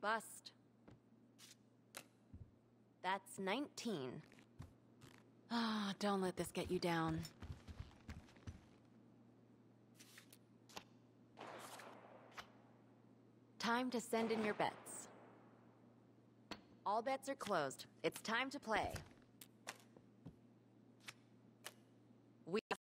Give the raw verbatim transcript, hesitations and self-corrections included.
Bust. That's nineteen. Ah, oh, don't let this get you down. Time to send in your bets. All bets are closed. It's time to play.